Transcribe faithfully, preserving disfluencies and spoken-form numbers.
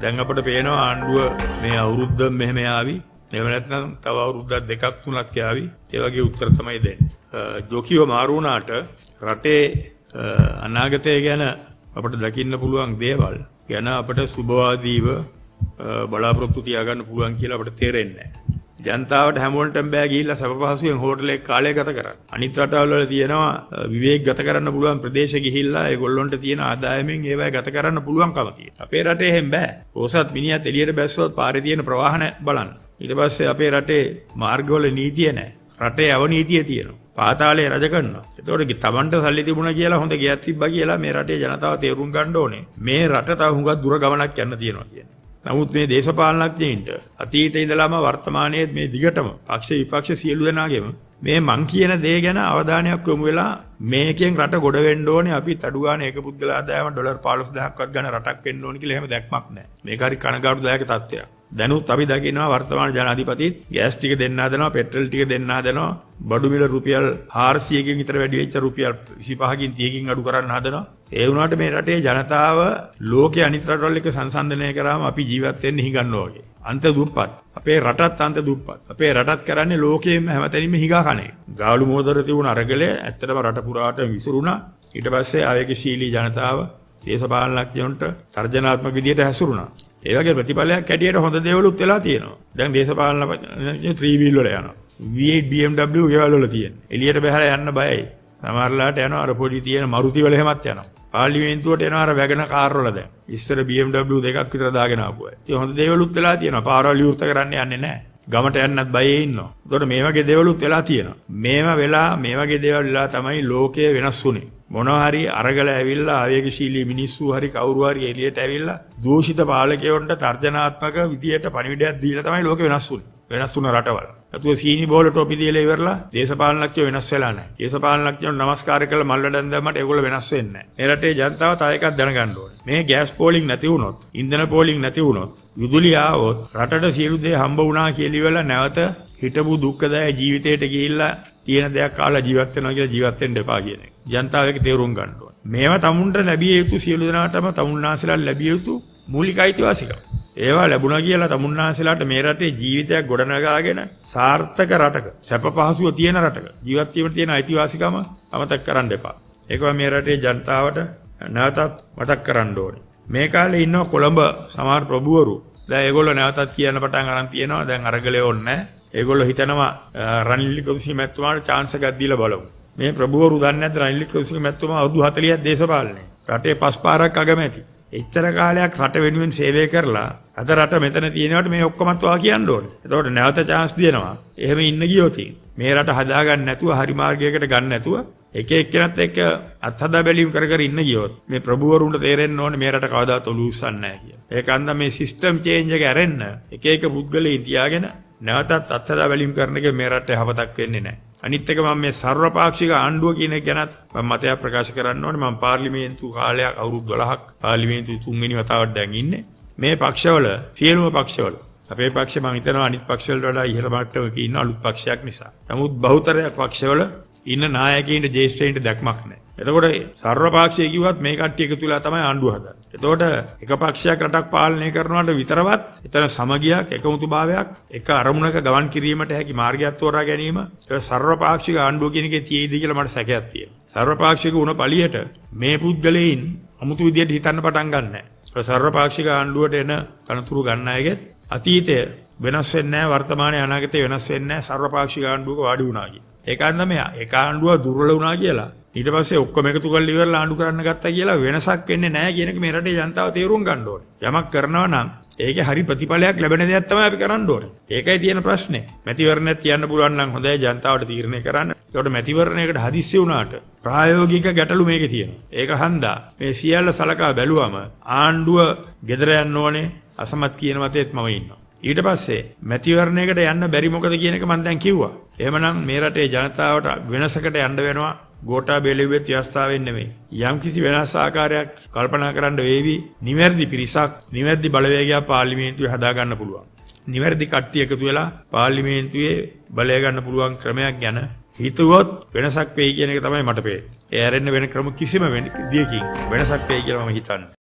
දැන් අපිට පේනවා ආණ්ඩුව මේ අවුරුද්ද මෙහෙම ආවි. එහෙම නැත්නම් තව අවුරුද්දක් දෙකක් තුනක් යාවි. ඒ වගේ උත්තර තමයි දෙන්නේ. ජෝකියෝ මාරු වුණාට රටේ අනාගතය ගැන අපිට දකින්න පුළුවන් දේවල් ගැන අපිට සුබවාදීව බලාපොරොත්තු තියාගන්න පුළුවන් කියලා අපිට තේරෙන්නේ නැහැ. ජනතාවට හැමෝටම බෑ ගිහිල්ලා සබ පහසුවෙන් හෝටලේ කාලය ගත කරන්න. අනිත් රටවල් වල තියෙනවා විවේක ගත කරන්න පුළුවන් ප්‍රදේශ ගිහිල්ලා ඒගොල්ලොන්ට තියෙන ආදායමෙන් ඒවයි ගත කරන්න පුළුවන්කම තියෙනවා. අපේ රටේ එහෙම බෑ. ඕසත් මිනිහත් එළියට බැස්සොත් පාරේ තියෙන ප්‍රවාහන බලන්න. ඊට පස්සේ අපේ රටේ මාර්ගවල නීතිය නැහැ. රටේ අවනීතිය තියෙනවා. පාතාලේ රජ කරනවා. ඒතකොට තමන්ට සල්ලි තිබුණා කියලා හොඳ ගියක් තිබ්බා කියලා මේ රටේ ජනතාව තේරුම් ගන්න ඕනේ. මේ රට තව හුඟක් දුර ගමනක් යන්න තියෙනවා කියන්නේ. නමුත් මේ දේශපාලනඥයින්ට අතීතේ ඉඳලාම වර්තමානයේ මේ දිගටම පක්ෂ විපක්ෂ සියලු දෙනාගේම මේ මං කියන දේ ගැන අවධානයක් යොමු වෙලා මේකෙන් රට ගොඩ වෙන්න ඕනේ අපි අඩු ගන්න එක පුද්ගල ආදායම ඩොලර් පහළොස් දහසක්වත් ගන්න රටක් වෙන්න ඕනේ කියලා එහෙම දැක්මක් නැහැ. මේක හරි කනගාටුදායක තත්ත්වයක්. දැනුත් අපි දකිනවා වර්තමාන ජනාධිපතිත් ගෑස් ටික දෙන්න හදනවා, පෙට්‍රල් ටික දෙන්න හදනවා, බඩු මිල රුපියල් හාරසියකින් විතර වැඩි වෙච්ච රුපියල් විසිපහකින් තිහකින් අඩු කරන්න හදනවා. ඒ වුණාට මේ රටේ ජනතාව ලෝකයේ අනිත් රටවල් එක්ක සංසන්දනය කරාම අපි ජීවත් වෙන්නේ හිඟන්නවා වගේ. අන්ත දුප්පත්. අපේ රටත් අන්ත දුප්පත්. අපේ රටත් කරන්නේ ලෝකයේම හැමතැනින්ම හිඟා කන්නේ. ගාලු මෝදර තිබුණ අරගලය ඇත්තටම රට පුරාට විසිරුණා. ඊට පස්සේ ආවේගශීලී ජනතාව දේශපාලනඥයන්ට තර්ජනාත්මක විදියට හැසිරුණා. ඒ වගේ ප්‍රතිඵලයක් ඇටියට හොඳ දේවලුත් වෙලා තියෙනවා. දැන් දේශපාලන ත්‍රී වීල් වල යනවා. වී එයිට් බී එම් ඩබ්ලිව් ගෙවල් වල තියෙන. එළියට බහලා යන්න බයයි. සමහරලාට යනවා අර පොඩි තියෙන මරුති වල එහෙමත් යනවා. පාර්ලිමේන්තුවට එනවා අර වැගන කාර් වල දැන්. ඉස්සර බී එම් ඩබ්ලිව් දෙකක් විතර දාගෙන ආපු අය. ඉතින් හොඳ දේවලුත් වෙලා තියෙනවා. පාරවල් විවෘත කරන්න යන්නේ නැහැ. ගමට යන්නත් බයේ ඉන්නවා. ඒතකොට මේ වගේ දේවලුත් වෙලා තියෙනවා. මේව වෙලා මේ වගේ දේවල් වෙලා තමයි ලෝකය වෙනස් වුනේ. මොනවා හරි අරගල ඇවිල්ලා ආවේගශීලී මිනිස්සු හරි කවුරු හරි එළියට ඇවිල්ලා දූෂිත පාලකයන්ට තර්ජනාත්මක විදියට පණිවිඩයක් දීලා තමයි ලෝකෙ වෙනස් වුනේ. වෙනස් වුණ රටවල්. අතුව සීනි බෝල ටොපි දීලා ඉවරලා දේශපාලනඥයෝ වෙනස් වෙලා නැහැ. දේශපාලනඥයෝ නමස්කාර කරලා මල් වැඩන් දැම්මට ඒගොල්ලෝ වෙනස් වෙන්නේ නැහැ. මේ රටේ ජනතාව තව එකක් දැනගන්න ඕනේ. මේ ගෑස් පෝලිං නැති වුණොත්, ඉන්ධන පෝලිං නැති වුණොත්, විදුලිය ආවොත් රටට සියලු දේ හම්බ වුණා කියලා ඉවරලා නැවත හිටපු දුක්ඛදායක ජීවිතයට ගිහිල්ලා තියෙන දේක් කාලා ජීවත් වෙනවා කියලා ජීවත් වෙන්න එපා කියන එක. ජනතාව ඒක තේරුම් ගන්න ඕනේ. මේවා තමුන්ට ලැබිය යුතු සියලු දෙනාටම තමුන්නාසලා ලැබිය යුතු මූලික අයිතිවාසිකම්. ඒවා ලැබුණා කියලා තමුන්නාසලාට මේ රටේ ජීවිතයක් ගොඩනගාගෙන සාර්ථක රටක, සැප පහසුව තියෙන රටක ජීවත් වීමට තියෙන අයිතිවාසිකම අමතක කරන්න එපා. ඒකම මේ රටේ ජනතාවට නැවතත් මතක් කරන්න ඕනේ. මේ කාලේ ඉන්න කොළඹ සමහර ප්‍රභූවරු දැන් ඒගොල්ලෝ නැවතත් කියන්න පටන් අරන් තියෙනවා දැන් අරගලේ ඕනේ නැහැ. ඒගොල්ලෝ හිතනවා රනිල් වික්‍රමසිංහ මැතිතුමාට chance එකක් දීලා බලමු. මේ ප්‍රභූවරු දන්නේ නැද්ද රනිල් වික්‍රමසිංහ මැතිතුමා අවුරුදු හතළිහක් දේශපාලනේ. රටේ පස් පාරක් අගමැති. එච්චර කාලයක් රට වෙනුවෙන් සේවය කරලා අද රට මෙතන තියෙනවට මේ ඔක්කොමත් වා කියන්න ඕනේ. එතකොට නැවත chance දෙනවා. එහෙම ඉන්න ගියොත් මේ රට හදාගන්න නැතුව හරි මාර්ගයකට ගන්න නැතුව එක එක්කෙනත් එක්ක අත්හදා බැලීම් කර කර ඉන්න ගියොත් මේ ප්‍රභූවරුන්ට තේරෙන්න ඕනේ මේ රට කවදාත් ඔලු උස්සන්නේ නැහැ කියලා. ඒකන්ද මේ සිස්ටම් චේන්ජ් එක ඇරෙන්න එක එක පුද්ගලයන් තියාගෙන නැවතත් අත්හදා බැලීම් කරන එක මේ රටේ හවතක් වෙන්නේ නැහැ. අනිත් එක මම මේ සර්වපාක්ෂික ආණ්ඩුව කියන එක ගැනත් මම මතයක් ප්‍රකාශ කරන්න ඕනේ. මම පාර්ලිමේන්තු කාලයක් අවුරුදු දොළහක් පාර්ලිමේන්තු තුන්වෙනි වතාවට දැන් ඉන්නේ. මේ පක්ෂවල සියලුම පක්ෂවල අපේ පක්ෂය මම හිතනවා අනිත් පක්ෂවලට වඩා ඉහළ මට්ටමක ඉන්න අලුත් පක්ෂයක් නිසා. නමුත් බහුතරයක් පක්ෂවල ඉන්න නායකයින්ට ජේෂ්ඨයින්ට දැක්මක් නැහැ. එතකොට සර්වපාක්ෂික කිව්වත් මේ කට්ටිය එකතු වෙලා තමයි ආණ්ඩුව හදන්නේ. එතකොට එක පක්ෂයක් රටක් පාලනය කරනවට විතරවත් එතන සමගියක්, එකමුතුභාවයක්, එක අරමුණක ගමන් කිරීමට හැකි මාර්ගයක් තෝරා ගැනීම ඒක සර්වපාක්ෂික ආණ්ඩුව කියන එකේ තියෙයිද කියලා මට සැකයක් තියෙනවා. සර්වපාක්ෂික වුණ පළියට මේ පුද්ගලයන් අමුතු විදියට හිතන්න පටන් ගන්නෑ. ඒක සර්වපාක්ෂික ආණ්ඩුවට එන කනතුරු ගන්න අයගෙත් අතීතය වෙනස් වෙන්නේ නැහැ, වර්තමානයේ අනාගතය වෙනස් වෙන්නේ නැහැ සර්වපාක්ෂික ආණ්ඩුවක වාඩි වුණා කියලා. ඒකන්ද මේ එක ආණ්ඩුව දුර්වල වුණා කියලා ඊට පස්සේ ඔක්කොම එකතු කරලා ඉවරලා ආණ්ඩු කරන්න ගත්තා කියලා වෙනසක් වෙන්නේ නැහැ කියන එක මේ රටේ ජනතාව තේරුම් ගන්න ඕනේ. යමක් කරනවා නම් ඒකේ හරි ප්‍රතිඵලයක් ලැබෙන දේක් තමයි අපි කරන්න ඕනේ. ඒකයි තියෙන ප්‍රශ්නේ. මැතිවරණයක් තියන්න පුළුවන් නම් හොඳයි ජනතාවට තීරණය කරන්න. ඒකට මැතිවරණයකට හදිස්සි වුණාට ප්‍රායෝගික ගැටලු මේකේ තියෙනවා. ඒක හන්දා මේ සියල්ල සලකා බැලුවම ආණ්ඩුව ගෙදර යන්න ඕනේ අසමත් කියන මතෙත් මම ඉන්නවා. ඊට පස්සේ මැතිවරණයකට යන්න බැරි මොකද කියන එක මම දැන් කිව්වා. එහෙමනම් මේ රටේ ජනතාවට වෙනසකට යන්න වෙනවා. ගෝඨාභය ලැබුවෙත් ව්‍යවස්ථාවෙන් නෙමෙයි. යම් කිසි වෙනස් ආකාරයක් කල්පනා කරන්න වේවි. නිවැරදි පිරිසක්, නිවැරදි බලවේගයක් පාර්ලිමේන්තුවේ හදා ගන්න පුළුවන්. නිවැරදි කට්ටිය එකතු වෙලා පාර්ලිමේන්තුවේ බලය ගන්න පුළුවන් ක්‍රමයක් ගැන හිතුවොත් වෙනසක් වෙයි කියන එක තමයි මට පේන්නේ. ඒ ඇරෙන්න වෙන ක්‍රම කිසිම වෙන දෙයකින් වෙනසක් වෙයි කියලා මම හිතන්නේ.